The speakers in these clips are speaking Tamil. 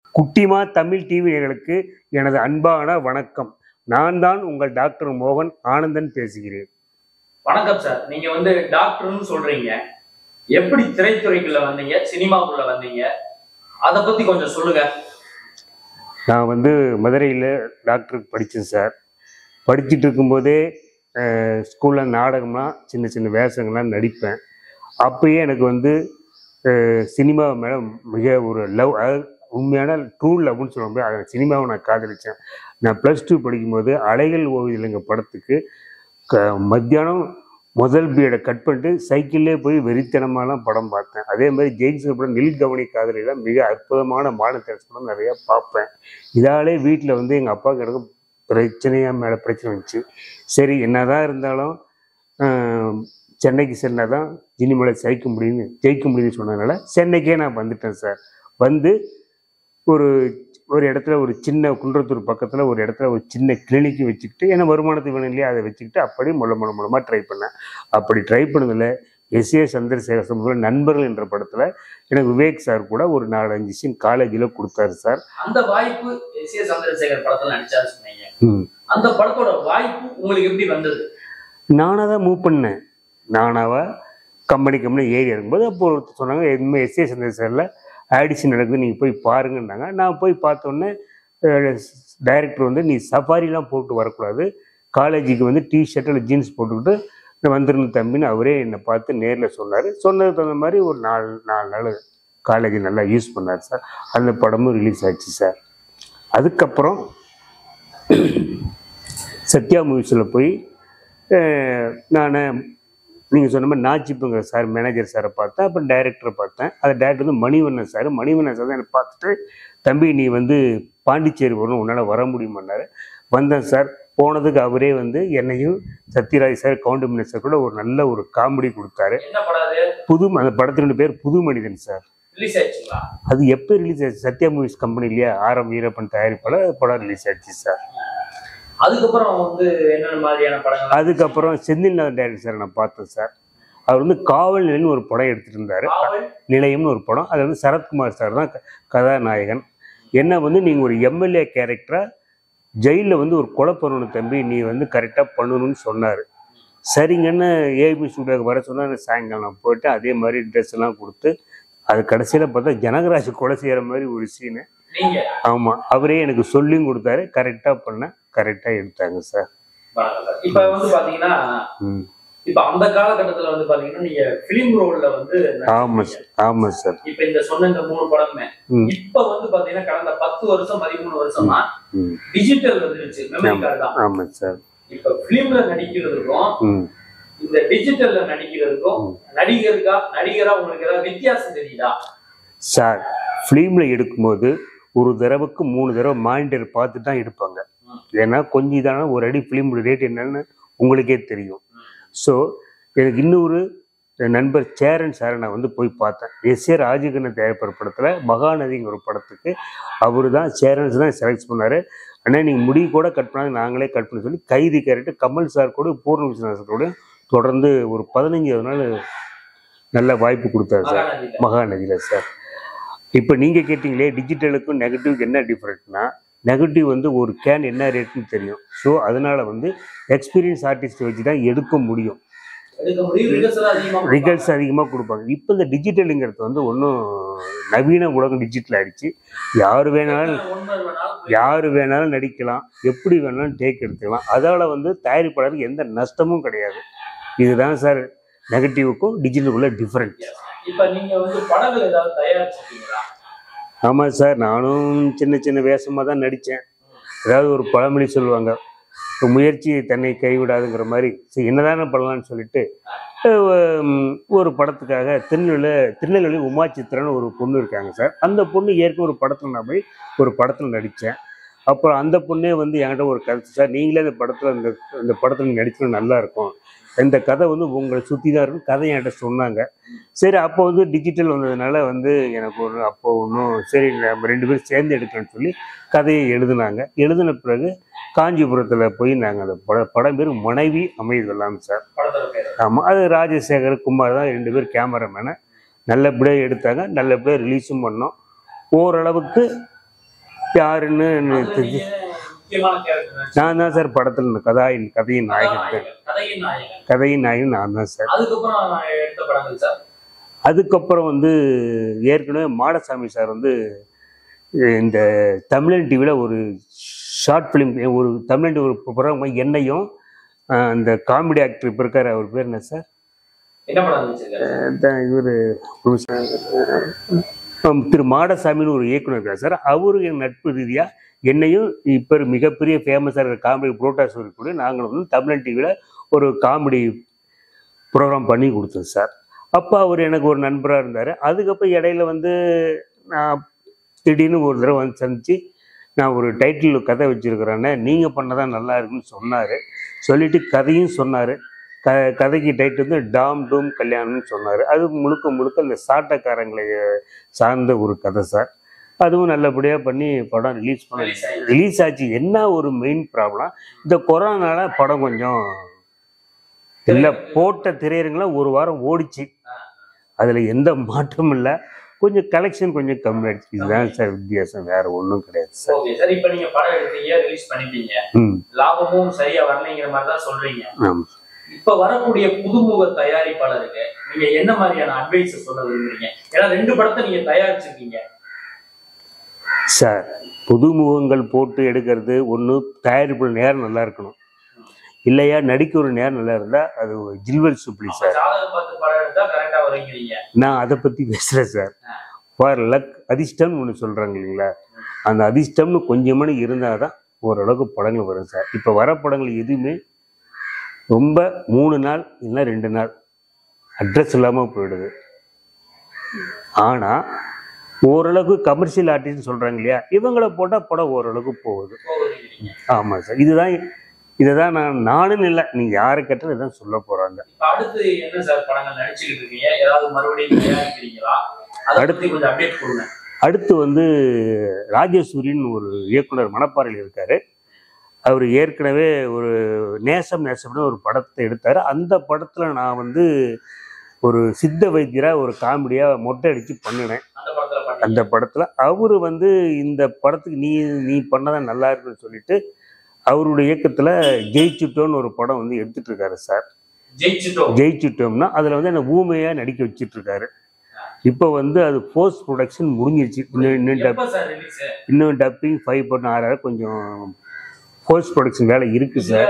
குட்டிமா தமிழ் டிவி நேயர்களுக்கு எனது அன்பான வணக்கம். நான் தான் உங்கள் டாக்டர் மோகன் ஆனந்தன் பேசுகிறேன். வணக்கம் சார். நீங்க டாக்டர்னு சொல்றீங்க, எப்படி திரைத்துறைக்குள்ள வந்தீங்க, சினிமாக்குள்ள வந்தீங்க, அத பத்தி கொஞ்சம் சொல்லுங்க. நான் மதுரையில் டாக்டருக்கு படித்தேன் சார். படிச்சுட்டு இருக்கும்போதே ஸ்கூலில் நாடகம்லாம் சின்ன சின்ன வேஷங்கள்லாம் நடிப்பேன். அப்பயே எனக்கு சினிமா மேலே மிக ஒரு லவ், உண்மையான ட்ரூ லவ்னு சொல்லும்போது அதை சினிமாவை நான் காதலித்தேன். நான் +2 படிக்கும்போது அலைகள் ஓவியலைங்க படத்துக்கு மத்தியானம் முதல் பீரியடை கட் பண்ணிட்டு சைக்கிள்லே போய் வெறித்தனமாலாம் படம் பார்த்தேன். அதே மாதிரி ஜெயின்ஸ் படம் நில் கவனி காதலிலாம் மிக அற்புதமான மாநில படம் நிறையா பார்ப்பேன். இதாலே வீட்டில் எங்கள் அப்பாவுக்கு எனக்கு பிரச்சனையாக மேலே பிரச்சனை வந்துச்சு. சரி, என்னதான் இருந்தாலும் சென்னைக்கு சென்னால் தான் சினிமாவில் ஜெயிக்க முடியும்னு சொன்னதுனால சென்னைக்கே நான் வந்துட்டேன் சார். ஒரு இடத்துல ஒரு சின்ன குன்றத்தூர் பக்கத்தில் ஒரு இடத்துல ஒரு சின்ன கிளினிக்கு வச்சுக்கிட்டு, ஏன்னா வருமானத்துக்கு வேணும் இல்லையா, அதை வச்சுக்கிட்டு அப்படி மூலமாக ட்ரை பண்ணேன். அப்படி ட்ரை பண்ணதில் எஸ்.ஏ. சந்திரசேகர் சமூகத்தில் நண்பர்கள் என்ற படத்தில் எனக்கு விவேக் சார் கூட ஒரு 4-5 சீன் காலேஜில் கொடுத்தாரு சார். அந்த வாய்ப்பு எஸ்.ஏ. சந்திரசேகர் படத்தில் நடிச்சாரு சொன்னீங்க. அந்த படத்தோட வாய்ப்பு உங்களுக்கு எப்படி வந்தது? நானாக தான் மூவ் பண்ணேன். நானாவா கம்பெனி ஏறி இருக்கும்போது அப்போ ஒருத்தர் சொன்னாங்க, எதுவுமே எஸ்.ஏ. சந்திரசேகரில் ஆடிஷன் நடக்குது, நீங்கள் போய் பாருங்கன்னாங்க. நான் போய் பார்த்தோன்னே டைரக்டர் நீ சஃபாரிலாம் போட்டு வரக்கூடாது, காலேஜுக்கு டிஷர்ட்டில் ஜீன்ஸ் போட்டுக்கிட்டு வந்துருந்த தம்பின்னு அவரே என்னை பார்த்து நேரில் சொன்னார். சொன்னதுக்கு தகுந்த மாதிரி ஒரு 4 நாள் காலேஜ் நல்லா யூஸ் பண்ணார் சார். அந்த படமும் ரிலீஸ் ஆச்சு சார். அதுக்கப்புறம் சத்யா மூவிஸில் போய் நான் நீங்கள் சொன்ன மாதிரி நாச்சிப்புங்கிற சார் மேனேஜர் சாரை பார்த்தேன். அப்புறம் டைரக்டரை பார்த்தேன். அது டைரக்டர் மணிவண்ணன் சார் தான் என்னை பார்த்துட்டு, தம்பி நீ பாண்டிச்சேரி வரணும், உன்னால் வர முடியுமான்னாரு. வந்தேன் சார். போனதுக்கு அவரே என்னையும் சத்யராஜ் சார் கவுண்டமணி சார் கூட ஒரு நல்ல ஒரு காமெடி கொடுத்தாரு. அந்த படத்தினுடைய பேர் புது மனிதன் சார். அது எப்போ ரிலீஸ் ஆச்சு? சத்யா மூவிஸ் கம்பெனி இல்லையா, ஆர்.எம். வீரப்பன் தயாரிப்பாளர் படம் ரிலீஸ் ஆச்சு சார். அதுக்கப்புறம் செந்தில்நாதன் டைரக்டர் சார் நான் பார்த்தேன் சார். அவர் காவல் நிலையம்னு ஒரு படம் எடுத்துட்டு இருந்தாரு. நிலையம்னு ஒரு படம். அது சரத்குமார் சார் தான் கதாநாயகன். என்ன நீங்கள் ஒரு எம்எல்ஏ கேரக்டரா ஜெயிலில் ஒரு கொலை பண்ணணும் தம்பி, நீ கரெக்டாக பண்ணணும்னு சொன்னார். சரிங்கன்னு ஏபி ஸ்டூடியோக்கு வர சொன்னால் சாயங்காலம் நான் போயிட்டு அதே மாதிரி ட்ரெஸ் எல்லாம் கொடுத்து, அது கடைசியில் பார்த்தா ஜனகராஜ் கொலை செய்கிற மாதிரி ஒரு சீனு. ஆமாம், அவரே எனக்கு சொல்லியும் கொடுத்தாரு. கரெக்டாக பண்ணேன், கரெக்டாக எடுத்தாங்க சார். இப்போ பாத்தீங்கன்னா இப்ப அந்த காலகட்டத்துல பாத்தீங்கன்னா நீங்க பிலிம் ரோல்ல ஆமா சார். ஆமா சார். இப்ப இந்த சொன்ன இந்த 3 படமே இப்ப பாத்தீங்கன்னா கடந்த 10 வருஷம் 13 வருஷமா டிஜிட்டல் வந்துருச்சு, மெமரி கார்டு தான். ஆமா சார். இப்ப பிலிம்ல நடிக்கிறதுக்கும் இந்த டிஜிட்டல்ல நடிக்கிறதுக்கும் நடிகரா உங்களுக்கு ஏதாவது வித்தியாசம் தெரியுதா சார்? பிலிம்ல எடுக்கும்போது ஒரு தடவைக்கு 3 தடவை மானிட்டர் பார்த்து தான் எடுப்பாங்க. ஏன்னா கொஞ்சம் இதான ஒரு அடி பிலிம் ரேட் என்னன்னு உங்களுக்கே தெரியும். ஸோ எனக்கு இன்னொரு நண்பர் சேரன் சாரை நான் போய் பார்த்தேன். எஸ்.ஏ. ராஜகண்ணன் தயாரிப்பார் படத்தில் மகாநதிங்கிற ஒரு படத்துக்கு அவர் தான் சேரன்ஸ் தான் செலக்ட் பண்ணார். ஆனால் நீங்கள் முடி கூட கட் பண்ணாங்க, நாங்களே கட் பண்ணி சொல்லி கைதி கேரக்டர் கமல் சார் கூட பூர்ண விஸ்வநாதோட தொடர்ந்து ஒரு 15 நாள் நல்ல வாய்ப்பு கொடுத்தாரு சார் மகாநதியில் சார். இப்போ நீங்கள் கேட்டிங்களே டிஜிட்டலுக்கும் நெகட்டிவ்க்கு என்ன டிஃப்ரெண்ட்னா, நெகட்டிவ் ஒரு கேன் என்ன ரேட்னு தெரியும். ஸோ அதனால் எக்ஸ்பீரியன்ஸ் ஆர்டிஸ்ட் வச்சு தான் எடுக்க முடியும். ரிகல்ஸ் அதிகமாக கொடுப்பாங்க. இப்போ இந்த டிஜிட்டலுங்கிறது ஒன்றும் நவீன உலகம் டிஜிட்டல் ஆகிடுச்சு. யார் வேணாலும் நடிக்கலாம், எப்படி வேணாலும் டேக் எடுத்துக்கலாம். அதால் தயாரிப்பாளருக்கு எந்த நஷ்டமும் கிடையாது. இதுதான் சார் நெகட்டிவுக்கும் டிஜிட்டலுக்குள்ள டிஃப்ரெண்ட். இப்ப நீங்க படங்கள் ஏதாவது தயாரிச்சிருக்கீங்களா? ஆமாம் சார், நானும் சின்ன சின்ன வேஷமாக தான் நடித்தேன். ஏதாவது ஒரு பழமொழி சொல்லுவாங்க, முயற்சி தன்னை கைவிடாதுங்கிற மாதிரி. சரி, என்னதானே பண்ணலான்னு சொல்லிட்டு ஒரு படத்துக்காக திருநெல்வேலி உமா சித்திரன்னு ஒரு பொண்ணு இருக்காங்க சார். அந்த பொண்ணு ஏற்கனவே ஒரு படத்தில் நான் போய் ஒரு படத்தில் நடித்தேன். அப்புறம் அந்த பொண்ணே என்கிட்ட ஒரு கருத்து, சார் நீங்களே இந்த படத்தில் நடிச்சா நல்லா இருக்கும், இந்த கதை உங்களை சுற்றி தான் இருக்கும் கதை என்கிட்ட சொன்னாங்க. சரி, அப்போ டிஜிட்டல் வந்ததுனால எனக்கு அப்போ ஒன்றும் சரி நம்ம 2 பேரும் சேர்ந்து எடுக்கலாம்னு சொல்லி கதையை எழுதினாங்க. எழுதின பிறகு காஞ்சிபுரத்தில் போய் நாங்கள் அந்த படம் பேர் மனைவி அமைதலாம் சார். ஆமாம், அது ராஜசேகர் குமார் தான் 2 பேர் கேமராமேனை. நல்லபடியாக எடுத்தாங்க, நல்லபடியாக ரிலீஸும் பண்ணோம். ஓரளவுக்கு யாருன்னு எனக்கு அதுல தெரிஞ்சு நீங்க முக்கியமான கேரக்டர் நான் தான் சார் படத்தில் இந்த கதையின் நாயகன் கதையின் நாயகன். கதையின் நாயகன் நான் தான் சார். அதுக்கப்புறம் எடுத்த படங்கள் சார். அதுக்கப்புறம் வந்து ஏற்கனவே மாடசாமி சார் வந்து இந்த தமிழன் டிவியில் ஒரு ஷார்ட் ஃபிலிம், ஒரு தமிழன் டிவி ஒரு ப்ரோக்ராம் என்னையும் அந்த காமெடி ஆக்டர் இப்போ இருக்கார், அவர் பேர் என்ன சார், என்ன படம் இருந்துச்சு? இவர் திரு மாடசாமின்னு ஒரு இயக்குனர் இருக்கார் சார். அவரு என் நட்பு ரீதியாக என்னையும் இப்போ மிகப்பெரிய ஃபேமஸாக இருக்கிற காமெடி புரோட்டாஸ் கூட நாங்கள் வந்து தமிழன் டிவியில் ஒரு காமெடி ப்ரோக்ராம் பண்ணி கொடுத்தோம் சார். அப்போ அவர் எனக்கு ஒரு நண்பராக இருந்தார். அதுக்கப்புறம் இடையில வந்து நான் திடீர்னு ஒரு தடவை வந்து சந்தித்து நான் ஒரு டைட்டில் கதை வச்சுருக்கிறேன்னே, நீங்கள் பண்ணதான் நல்லா இருக்குன்னு சொன்னார். சொல்லிவிட்டு கதையும் சொன்னார். கதைக்கு டைட்டில் வந்து டாம் டூம் கல்யாணம்னு சொன்னார். அது முழுக்க முழுக்க இந்த சாட்டைக்காரங்களை சார்ந்த ஒரு கதை சார். அதுவும் நல்லபடியாக பண்ணி படம் ரிலீஸ் ஆச்சு. என்ன ஒரு மெயின் ப்ராப்ளம், இந்த கொரோனால படம் கொஞ்சம் இல்லை, போட்ட திரையரங்கெல்லாம் ஒரு வாரம் ஓடிச்சு, அதில் எந்த மாற்றமும் இல்லை. கொஞ்சம் கலெக்ஷன் கொஞ்சம் கம்மியாயிடுச்சு. இதுதான் சார் வித்தியாசம், வேற ஒன்றும் கிடையாது சார். Okay sir. இப்போ நீங்க படம் எடுத்தீங்க, ரிலீஸ் பண்ணிட்டீங்க, லாபமும் சரியா வரலைங்கிற மாதிரி தான் சொல்றீங்க. ஆமாம். இப்ப வரக்கூடிய புதுமுக தயாரிப்பாளருக்கு நீங்க என்ன மாதிரியான அட்வைஸ் சொல்ல விரும்புறீங்க? ஏன்னா 2 படத்தை நீங்க தயாரிச்சிருக்கீங்க சார். புதுமுகங்கள் போட்டு எடுக்கிறது ஒன்று, தயாரிப்பு நேரம் நல்லா இருக்கணும், இல்லையா நடிக்க ஒரு நேரம் நல்லா இருந்தா அது ஜில்வர் சுப்ளி சார். ஜாதகம் பார்த்து படம் எடுத்தா கரெக்டா வருவீங்க. நான் அதை பத்தி பேசுறேன் சார். ஃபார் லக் அதிர்ஷ்டம்னு ஒன்று சொல்றாங்க இல்லைங்களா, அந்த அதிர்ஷ்டம்னு கொஞ்சமான இருந்தாதான் ஓரளவுக்கு படங்கள் வரும் சார். இப்போ வர படங்கள் எதுவுமே ரொம்ப 3 நாள் இல்லைன்னா 2 நாள் அட்ரஸ் இல்லாமல் போயிடுது. ஆனால் ஓரளவுக்கு கமர்ஷியல் ஆர்டிஸ்ட் சொல்கிறாங்க இல்லையா, இவங்களை போட்டால் படம் ஓரளவுக்கு போகுது. ஆமாம் சார். இதை தான் நானும் இல்லை, நீங்கள் யாரை கேட்டாலும் இதான் சொல்ல போகிறாங்க. அடுத்து என்ன சார் படங்கள் நடிச்சுக்கிட்டு இருக்கீங்க? ஏதாவது மறுபடியும் தயாரிக்கிறீங்களா? அடுத்து கொஞ்சம் அப்டேட் கொடுங்க. அடுத்து வந்து ராஜேஸ்வரின்னு ஒரு இயக்குனர் மணப்பாறையில் இருக்காரு. அவர் ஏற்கனவே ஒரு நேசம்னு ஒரு படத்தை எடுத்தார். அந்த படத்தில் நான் வந்து ஒரு சித்த வைத்தியராக ஒரு காமெடியாக மொட்டை அடித்து பண்ணினேன். அந்த படத்தில் அவர் வந்து இந்த படத்துக்கு நீ பண்ணதான் நல்லா இருக்குன்னு சொல்லிட்டு அவருடைய இயக்கத்தில் ஜெயிச்சுட்டோன்னு ஒரு படம் வந்து எடுத்துட்டு இருக்காரு சார். ஜெயிச்சுட்டோம்னா அதில் வந்து என்ன ஊமையாக நடிக்க வச்சுட்டு இருக்காரு. இப்போ வந்து அது போஸ்ட் ப்ரொடக்ஷன் முடிஞ்சிருச்சு. இன்னும் டப்பிங் 5 பண்ண 6 கொஞ்சம் போஸ்ட் ப்ரொடக்ஷன் வேலை இருக்கு சார்.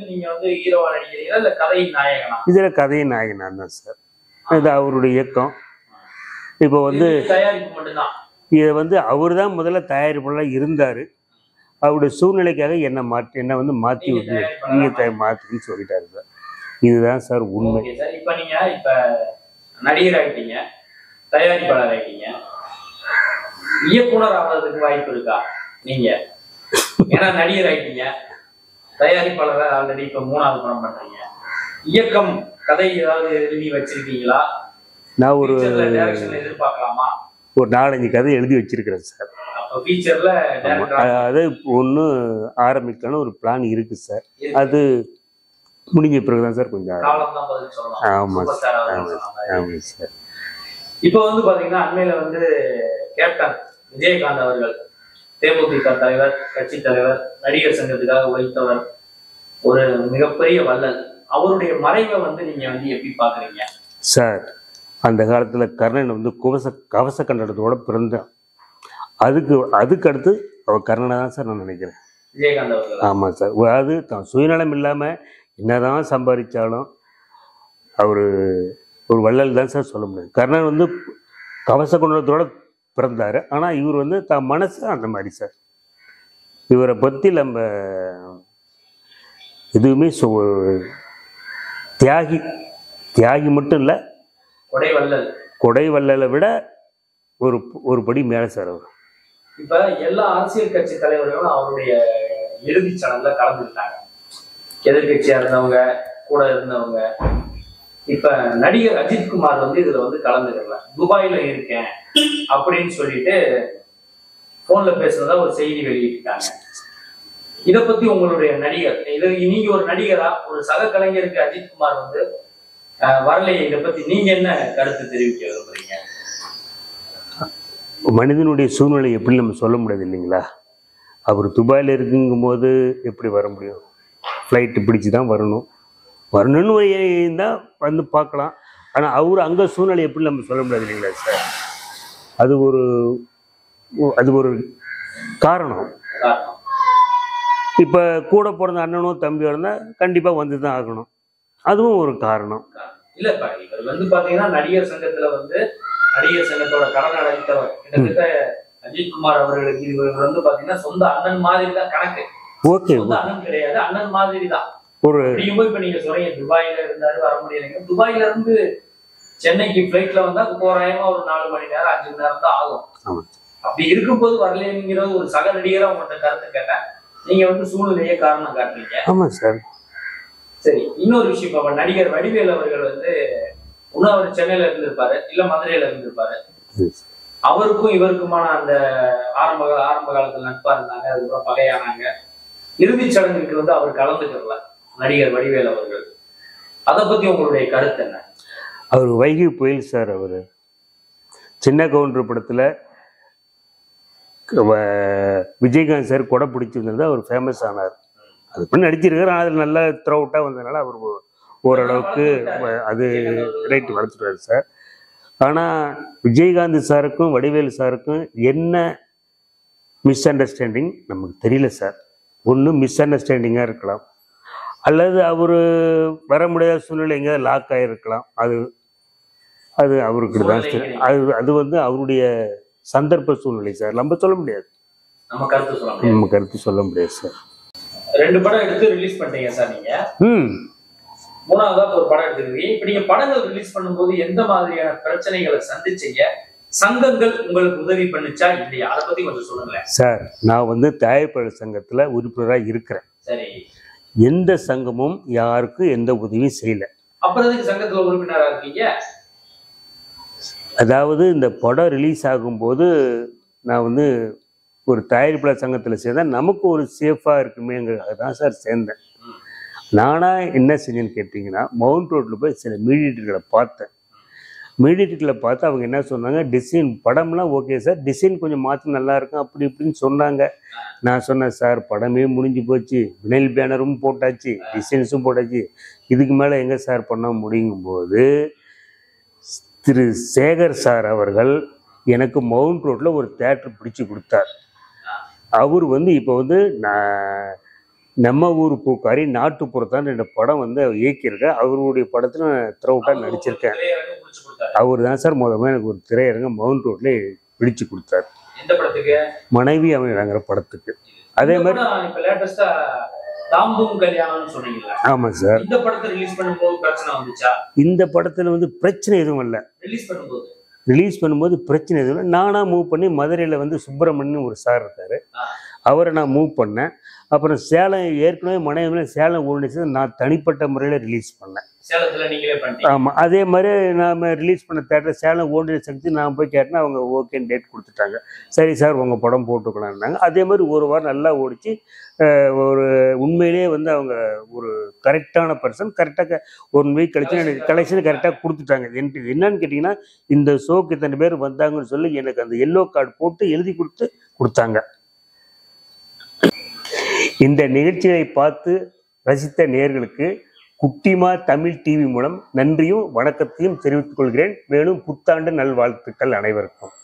இதுல கதையின் நாயகனா தான் சார். இது அவருடைய இயக்கம். இப்போ வந்து இதை வந்து அவர் தான் முதல்ல தயாரிப்பாளர் இருந்தார். அவருடைய சூழ்நிலைக்காக என்னை வந்து மாற்றி விட்டு நீங்கள் மாற்றுன்னு சொல்லிட்டாரு சார். இதுதான் சார் உண்மை. இப்போ நீங்கள் இப்போ நடிகர் ஆகிட்டீங்க, தயாரிப்பாளர் ஆகிட்டீங்க, இயக்குனர் ஆகிறதுக்கு வாய்ப்பு இருக்கா? நீங்கள் ஏன்னா நடிகர் ஆகிட்டீங்க, தயாரிப்பாளர் ஆல்ரெடி இப்போ 3வது படம் பண்ணுறீங்க, இயக்கம் கதை ஏதாவது எழுதி வச்சிருக்கீங்களா? நான் ஒரு எதிர்பார்க்கலாமா? ஒரு 4-5 கதை எழுதி வச்சிருக்கிறேன் சார். அது ஒன்று ஆரம்பிக்கணும் ஒரு பிளான் இருக்கு சார். அது முடிஞ்ச பிறகுதான் சார் கொஞ்சம். ஆமாம் சார். ஆமாம் சார். இப்போ வந்து பாத்தீங்கன்னா அண்மையில வந்து கேப்டன் விஜயகாந்த் அவர்கள், தேமுதிக தலைவர், கட்சி தலைவர், நடிகர் சங்கத்துக்காக உழைத்தவர், ஒரு மிகப்பெரிய வள்ளல், அவருடைய மறைவை வந்து நீங்க வந்து எப்படி பாக்குறீங்க சார்? அந்த காலத்துல கர்ணன் வந்து கவச கண்டனத்தோட பிறந்தான். அதுக்கு அடுத்து அவர் கர்ணனை தான் சார் நான் நினைக்கிறேன். விஜயகாந்த் அவர்கள். ஆமாம் சார். அது தான் சுயநலம் இல்லாமல் என்னதான் சம்பாதிச்சாலும் அவர் ஒரு வள்ளல் தான் சார் சொல்ல முடியாது. கர்ணன் வந்து கவச கண்டனத்தோட பிறந்தாரு. ஆனால் இவர் வந்து தான் மனசு அந்த மாதிரி சார். இவரை பற்றி நம்ம எதுவுமே தியாகி மட்டும் இல்லை, கொடை வள்ளலை விட ஒரு படி மேலே சார் அவர். இப்ப எல்லா அரசியல் கட்சி தலைவர்களும் அவருடைய இறுதி சடங்குல கலந்துக்கிட்டாங்க. எதிர்கட்சியா இருந்தவங்க, கூட இருந்தவங்க. இப்ப நடிகர் அஜித்குமார் வந்து இதுல வந்து கலந்துக்கல, துபாயில இருக்கேன் அப்படின்னு சொல்லிட்டு போன்ல பேசுறதா ஒரு செய்தி வெளியிட்டாங்க. இத பத்தி உங்களுடைய நடிகர், நீங்க ஒரு நடிகரா ஒரு சக கலைஞருக்கு அஜித்குமார் வந்து வரலையே, இதை பத்தி நீங்க என்ன கருத்து தெரிவிக்க விரும்புறீங்க? மனிதனுடைய சூழ்நிலை எப்படி நம்ம சொல்ல முடியாது இல்லைங்களா? அவர் துபாயில் இருக்குங்கும்போது எப்படி வர முடியும்? ஃப்ளைட்டு பிடிச்சி தான் வரணும்னு ஒரு தான் வந்து பார்க்கலாம். ஆனால் அவர் அங்கே சூழ்நிலை எப்படி நம்ம சொல்ல முடியாது இல்லைங்களா சார்? அது ஒரு காரணம். இப்போ கூட பிறந்த அண்ணனோ தம்பியோ இருந்தால் கண்டிப்பாக வந்து தான் ஆகணும். அதுவும் ஒரு காரணம். இல்லப்பா, இவர் வந்து பாத்தீங்கன்னா நடிகர் சங்கத்துல வந்து நடிகர் சங்கத்தோட கடன் அடைத்தவர் கிட்டத்தட்ட அஜித்குமார் அவர்களுக்கு இவர் வந்து பாத்தீங்கன்னா சொந்த அண்ணன் மாதிரி தான் கணக்கு. ஓகே, அண்ணன் கிடையாது, அண்ணன் மாதிரி தான். ஒரு இப்ப நீங்க சொல்றீங்க துபாயில இருந்தாரு வர முடியலைங்க. துபாயில இருந்து சென்னைக்கு பிளைட்ல வந்தா தோராயமா ஒரு 4 மணி நேரம் 5 மணி நேரம் தான் ஆகும். அப்படி இருக்கும்போது வரலைங்கிற ஒரு சக நடிகரா உங்கள்கிட்ட கருத்து கேட்டேன். நீங்க வந்து சூழ்நிலையே காரணம் காட்டுறீங்க. ஆமா சார். சரி, இன்னொரு விஷயம், இப்ப நடிகர் வடிவேல் அவர்கள் வந்து இன்னும் அவர் சென்னையில இருந்திருப்பாரு, இல்ல மதுரையில இருந்திருப்பாரு. அவருக்கும் இவருக்குமான அந்த ஆரம்ப காலத்துல நட்பா இருந்தாங்க, அதுக்கப்புறம் பகையானாங்க. இறுதிச் சடங்குக்கு வந்து அவர் கலந்துக்கிறல நடிகர் வடிவேல் அவர்கள். அதை பத்தி உங்களுடைய கருத்து என்ன? அவர் வைகை புயல் சார். அவர் சின்ன கவுண்டர் படத்துல விஜயகாந்த் சார் கொடை பிடிச்சிருந்தது அவர் ஃபேமஸ் ஆனார். அது பண்ணி நடிச்சிருக்காரு. ஆனால் அதில் நல்லா த்ரோ அவுட்டாக வந்ததுனால அவர் ஓரளவுக்கு அது ரேட்டு வளர்த்துட்டாரு சார். ஆனால் விஜயகாந்த் சாருக்கும் வடிவேலு சாருக்கும் என்ன மிஸ் அண்டர்ஸ்டாண்டிங் நமக்கு தெரியல சார். ஒன்று மிஸ் அண்டர்ஸ்டாண்டிங்காக இருக்கலாம், அல்லது அவர் வர முடியாத சூழ்நிலை எங்கேயாவது லாக் ஆகிருக்கலாம். அது அவருக்கு தான் சார். அது வந்து அவருடைய சந்தர்ப்ப சூழ்நிலை சார். நம்ம சொல்ல முடியாது, நம்ம கருத்து சொல்ல முடியாது சார். 2 படம் எடுத்து ரிலீஸ் பண்ணிட்டீங்க சார் நீங்க. மூணாவதா ஒரு படம் எடுத்துருக்கீங்க. இப்ப நீங்க படங்கள் ரிலீஸ் பண்ணும்போது எந்த மாதிரியான பிரச்சனைகளை சந்திச்சீங்க? சங்கங்கள் உங்களுக்கு உதவி பண்ணுச்சா இல்லையா? அதை பத்தி கொஞ்சம் சொல்லுங்களேன் சார். நான் வந்து தயாரிப்பாளர் சங்கத்துல உறுப்பினராக இருக்கிறேன். சரி. எந்த சங்கமும் யாருக்கும் எந்த உதவியும் செய்யல. அப்புறம் எதுக்கு சங்கத்துல உறுப்பினராக இருக்கீங்க? அதாவது இந்த படம் ரிலீஸ் ஆகும்போது நான் வந்து ஒரு தயாரிப்பாளர் சங்கத்தில் சேர்ந்தேன். நமக்கு ஒரு சேஃபாக இருக்குமேங்கிறதுக்காக தான் சார் சேர்ந்தேன். நானாக என்ன செஞ்சேன்னு கேட்டிங்கன்னா, மவுண்ட் ரோட்டில் போய் சில மீடியேட்டர்களை பார்த்தேன். மீடியேட்டர்களை பார்த்து அவங்க என்ன சொன்னாங்க, டிசைன் படம்லாம் ஓகே சார், டிசைன் கொஞ்சம் மாற்றி நல்லாயிருக்கும் அப்படி இப்படின்னு சொன்னாங்க. நான் சொன்னேன், சார் படமே முடிஞ்சு போச்சு, வினைல் பேனரும் போட்டாச்சு, டிசைன்ஸும் போட்டாச்சு, இதுக்கு மேலே எங்கே சார் பண்ண முடியுங்கும்போது திரு சேகர் சார் அவர்கள் எனக்கு மவுண்ட் ரோட்டில் ஒரு தேட்டர் பிடிச்சி கொடுத்தார். அவர் வந்து இப்போ வந்து நம்ம ஊர் பூக்காரி நாட்டுப்புறத்தான் என்ற படம் வந்து இயக்கியிருக்கேன். அவருடைய படத்தில் நான் த்ரௌட்டாக நடிச்சிருக்கேன். அவர் தான் சார் முதல்ல எனக்கு ஒரு திரையரங்க மவுண்ட் ரோட்ல பிடிச்சு கொடுத்தார். மனைவி அமைகிறாங்கிற படத்துக்கு. அதே மாதிரி ஆமா சார். இந்த படத்துல வந்து பிரச்சனை எதுவும் இல்லை. ரிலீஸ் பண்ணும்போது பிரச்சனை எதுவும் இல்லை. நானாக மூவ் பண்ணி மதுரையில் வந்து சுப்பிரமணியன் ஒரு சார் இருக்காரு, அவரை நான் மூவ் பண்ணேன். அப்புறம் சேலம் ஏற்கனவே மனைவி சேலம் ஓடிச்சு, நான் தனிப்பட்ட முறையில் ரிலீஸ் பண்ணேன். ஆமாம். அதே மாதிரி நாம் ரிலீஸ் பண்ண தேட்டர் சேலம் ஓடின சக்தி நான் போய் கேட்டேன்னா அவங்க ஓகேன்னு டேட் கொடுத்துட்டாங்க. சரி சார் உங்கள் படம் போட்டுக்கலான்னாங்க. அதே மாதிரி ஒரு வாரம் நல்லா ஓடிச்சு. ஒரு உண்மையிலேயே வந்து அவங்க ஒரு கரெக்டான பர்சன், கரெக்டாக 1 வீக் கழிச்சு எனக்கு கலெக்ஷன் கரெக்டாக கொடுத்துட்டாங்க. எனக்கு என்னன்னு கேட்டிங்கன்னா, இந்த ஷோக்கு இத்தனை பேர் வந்தாங்கன்னு சொல்லி எனக்கு அந்த எல்லோ கார்டு போட்டு எழுதி கொடுத்தாங்க. இந்த நிகழ்ச்சியை பார்த்து ரசித்த நேயர்களுக்கு குட்டிமா தமிழ் டிவி மூலம் நன்றியும் வணக்கத்தையும் தெரிவித்துக் கொள்கிறேன். மேலும் புத்தாண்டு நல்வாழ்த்துக்கள் அனைவருக்கும்.